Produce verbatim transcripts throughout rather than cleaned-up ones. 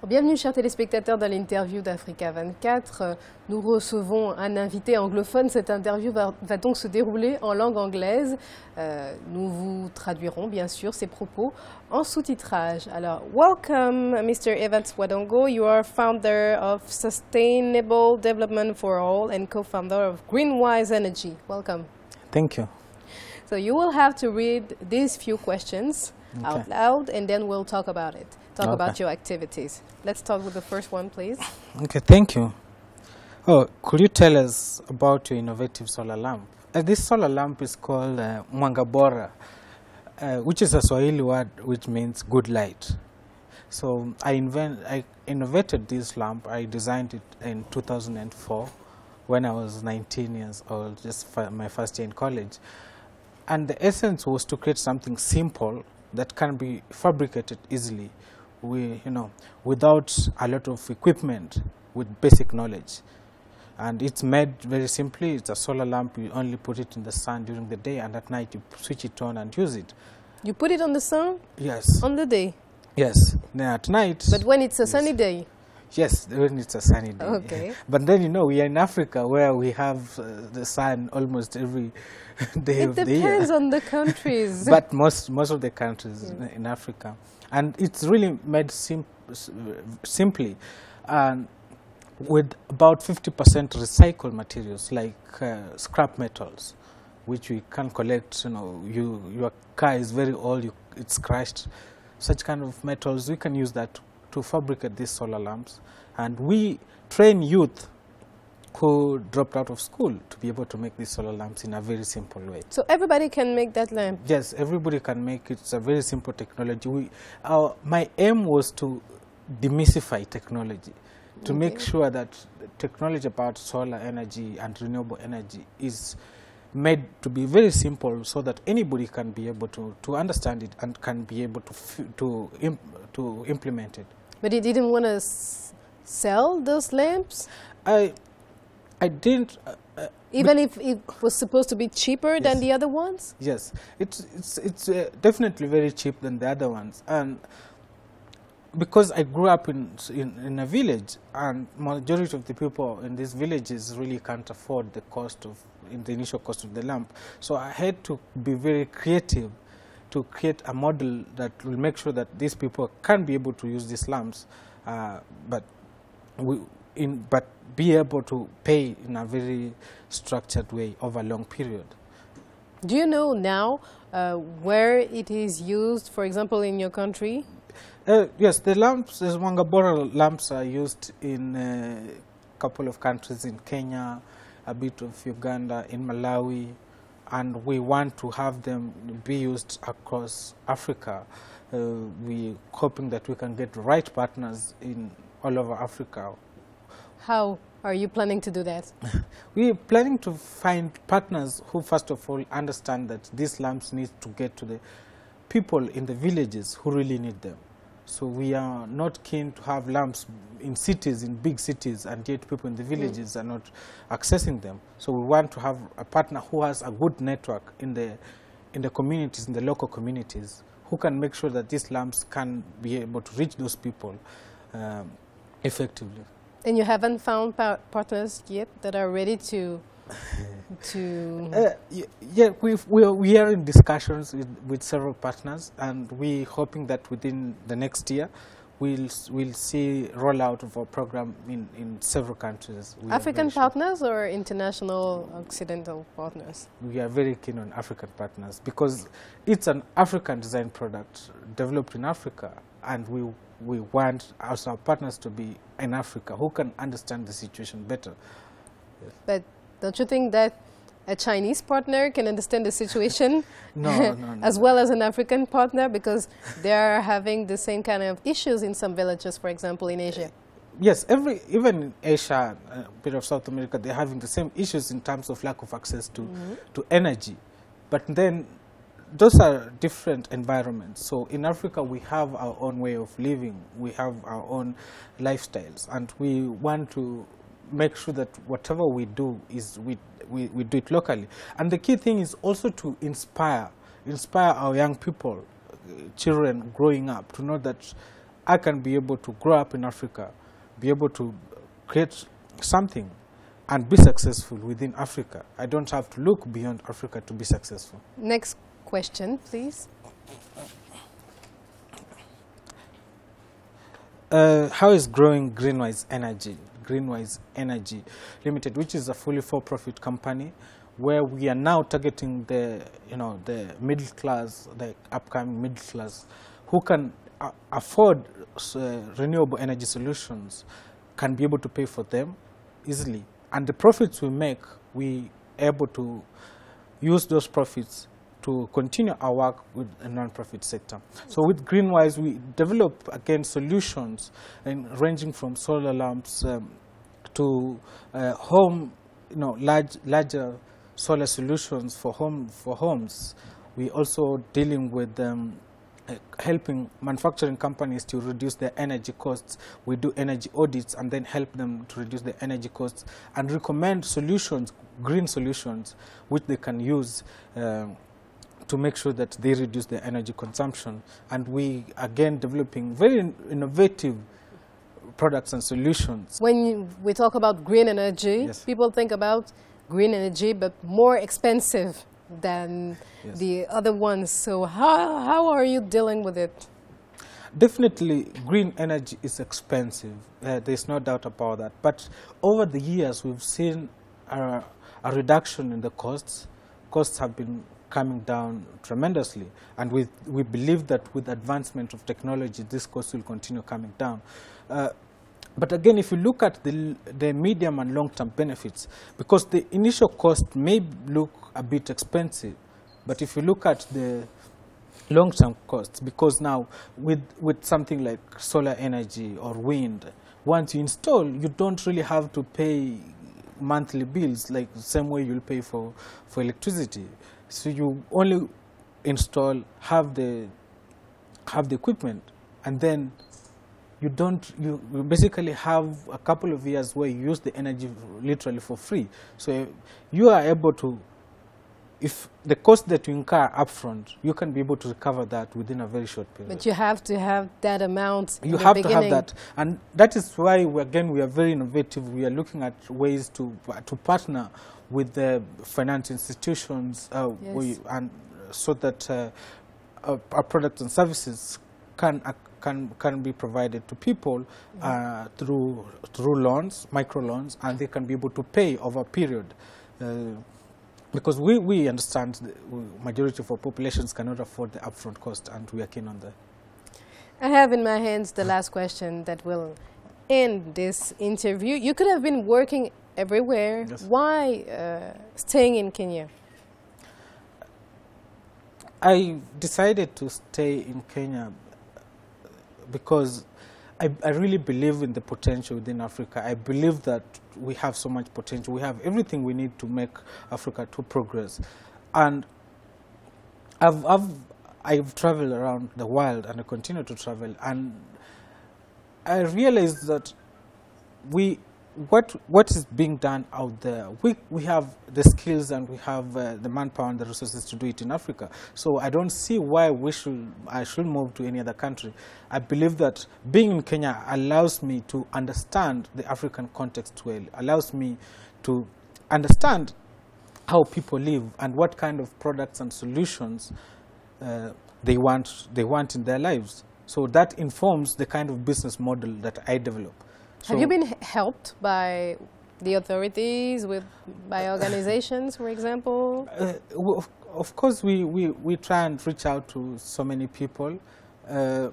Bienvenue chers téléspectateurs dans l'interview d'Africa vingt-quatre. Nous recevons un invité anglophone. Cette interview va, va donc se dérouler en langue anglaise. Euh, nous vous traduirons bien sûr ces propos en sous-titrage. Alors, welcome mister Evans Wadongo. You are founder of Sustainable Development for All and co-founder of Greenwise Energy. Welcome. Thank you. So you will have to read these few questions Okay. out loud and then we'll talk about it. Talk Okay. about your activities. Let's start with the first one, please. Okay, thank you. Oh, could you tell us about your innovative solar lamp? Uh, this solar lamp is called uh, Mwanga Bora, uh, which is a Swahili word which means good light. So I, invent, I innovated this lamp. I designed it in two thousand four when I was nineteen years old, just for my first year in college. And the essence was to create something simple that can be fabricated easily, we, you know, without a lot of equipment, with basic knowledge. And it's made very simply. It's a solar lamp. You only put it in the sun during the day, and at night you switch it on and use it. You put it on the sun? Yes. On the day? Yes. Then at night. But when it's a yes. sunny day? Yes, when it's a sunny day. Okay. But then, you know, we are in Africa where we have uh, the sun almost every day It of the year. It depends on the countries. But most, most of the countries Yeah. in Africa. And it's really made sim simply. And with about fifty percent recycled materials like uh, scrap metals, which we can collect. You know, you, your car is very old, you, it's crushed. Such kind of metals, we can use that to fabricate these solar lamps. And we train youth who dropped out of school to be able to make these solar lamps in a very simple way. So everybody can make that lamp? Yes, everybody can make it. It's a very simple technology. We, our, my aim was to demystify technology, to Okay. make sure that the technology about solar energy and renewable energy is made to be very simple so that anybody can be able to, to understand it and can be able to, f to, imp to implement it. But you didn't want to sell those lamps? I, I didn't. Uh, uh, Even if it was supposed to be cheaper Yes. than the other ones? Yes, it's it's it's uh, definitely very cheap than the other ones, and because I grew up in, in in a village, and majority of the people in these villages really can't afford the cost of in the initial cost of the lamp, so I had to be very creative to create a model that will make sure that these people can be able to use these lamps, uh, but we in but be able to pay in a very structured way over a long period. Do you know now uh, where it is used, for example, in your country? Uh, yes, the lamps, the Mwanga Bora lamps are used in a couple of countries, in Kenya, a bit of Uganda, in Malawi, and we want to have them be used across Africa. Uh, we're hoping that we can get the right partners in all over Africa. How are you planning to do that? We're planning to find partners who, first of all, understand that these lamps need to get to the people in the villages who really need them. So we are not keen to have lamps in cities, in big cities, and yet people in the villages mm. are not accessing them. So we want to have a partner who has a good network in the, in the communities, in the local communities, who can make sure that these lamps can be able to reach those people um, effectively. And you haven't found par partners yet that are ready to to. Uh, yeah, we we we are in discussions with, with several partners, and we're hoping that within the next year, we'll we'll see rollout of our program in in several countries. We African partners or international Occidental partners? We are very keen on African partners because it's an African design product developed in Africa, and we. We want also our partners to be in Africa who can understand the situation better. Yes. But don't you think that a Chinese partner can understand the situation no, no, no. as well as an African partner, because they are having the same kind of issues in some villages, for example, in Asia? Yes, every even in Asia, a bit of South America, they're having the same issues in terms of lack of access to, mm-hmm. to energy. But then those are different environments. So in Africa, we have our own way of living. We have our own lifestyles. And we want to make sure that whatever we do is we, we, we do it locally. And the key thing is also to inspire, inspire our young people, uh, children growing up, to know that I can be able to grow up in Africa, be able to create something and be successful within Africa. I don't have to look beyond Africa to be successful. Next question, please. Uh, how is growing Greenwise Energy, Greenwise Energy Limited, which is a fully for-profit company, where we are now targeting the, you know, the middle class, the upcoming middle class, who can uh, afford uh, renewable energy solutions, can be able to pay for them easily, and the profits we make, we are able to use those profits to continue our work with the non-profit sector. So with Greenwise, we develop, again, solutions in ranging from solar lamps um, to uh, home, you know, large, larger solar solutions for home for homes. We also dealing with um, uh, helping manufacturing companies to reduce their energy costs. We do energy audits and then help them to reduce their energy costs and recommend solutions, green solutions, which they can use uh, to make sure that they reduce their energy consumption. And we, again, developing very innovative products and solutions. When you, we talk about green energy, yes. people think about green energy, but more expensive than yes. the other ones. So how, how are you dealing with it? Definitely, green energy is expensive. Uh, there's no doubt about that. But over the years, we've seen a, a reduction in the costs. Costs have been coming down tremendously, and we, we believe that with advancement of technology, this cost will continue coming down. Uh, but again, if you look at the, the medium and long-term benefits, because the initial cost may look a bit expensive, but if you look at the long-term costs, because now with, with something like solar energy or wind, once you install, you don't really have to pay monthly bills like the same way you'll pay for, for electricity. So you only install, have the, have the equipment, and then you don't, you, you basically have a couple of years where you use the energy literally for free. So you are able to, if the cost that you incur upfront, you can be able to recover that within a very short period. But you have to have that amount in You the have beginning. to have that. And that is why, we, again, we are very innovative. We are looking at ways to, to partner with the finance institutions uh, Yes. we, and so that uh, our, our products and services can, uh, can, can be provided to people mm-hmm. uh, through, through loans, micro loans, and they can be able to pay over a period. Uh, Because we, we understand the majority of our populations cannot afford the upfront cost, and we are keen on that. I have in my hands the last question that will end this interview. You could have been working everywhere. Yes. Why uh, staying in Kenya? I decided to stay in Kenya because I, I really believe in the potential within Africa. I believe that we have so much potential. We have everything we need to make Africa to progress. And I've, I've, I've traveled around the world, and I continue to travel. And I realized that we, what, what is being done out there, we, we have the skills and we have uh, the manpower and the resources to do it in Africa. So I don't see why we should, I should move to any other country. I believe that being in Kenya allows me to understand the African context well, allows me to understand how people live and what kind of products and solutions uh, they want, they want in their lives. So that informs the kind of business model that I develop. So have you been helped by the authorities, with by organizations, for example? Uh, of, of course, we, we, we try and reach out to so many people. Uh,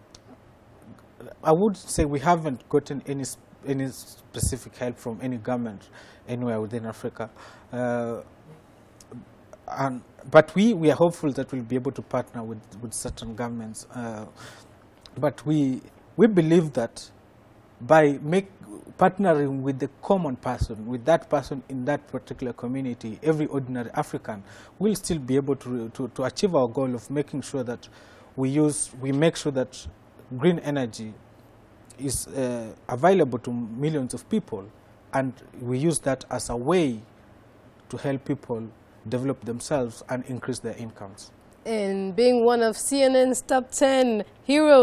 I would say we haven't gotten any any specific help from any government anywhere within Africa. Uh, and, but we, we are hopeful that we'll be able to partner with, with certain governments. Uh, but we, we believe that by make, partnering with the common person, with that person in that particular community, every ordinary African, will still be able to, to, to achieve our goal of making sure that we use, we make sure that green energy is uh, available to millions of people, and we use that as a way to help people develop themselves and increase their incomes. And being one of C N N's top ten heroes,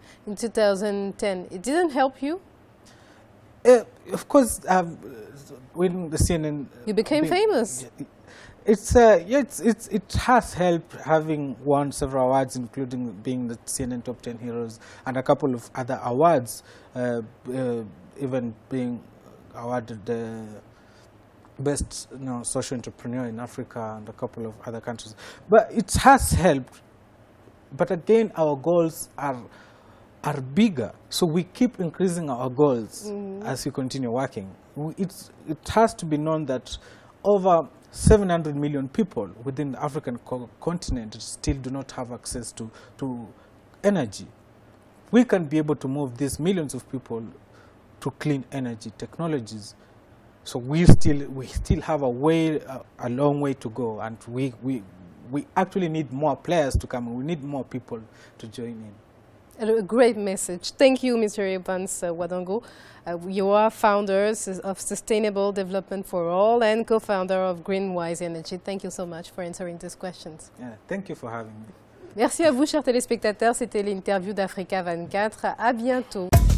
in two thousand ten. It didn't help you? Uh, of course, uh, when the C N N... You became be, famous. It's, uh, yeah, it's, it's, it has helped having won several awards, including being the C N N Top ten Heroes and a couple of other awards, uh, uh, even being awarded the best you know, social entrepreneur in Africa and a couple of other countries. But it has helped. But again, our goals are are bigger. So we keep increasing our goals mm. as we continue working. We, it's, it has to be known that over seven hundred million people within the African co continent still do not have access to, to energy. We can be able to move these millions of people to clean energy technologies. So we still, we still have a, way, a, a long way to go, and we, we, we actually need more players to come. We need more people to join in. A great message. Thank you, Mister Evans uh, Wadongo. Uh, you are founders of Sustainable Development for All and co-founder of Greenwise Energy. Thank you so much for answering these questions. Yeah, thank you for having me. Merci à vous, chers téléspectateurs. C'était l'interview d'Africa vingt-quatre. À bientôt.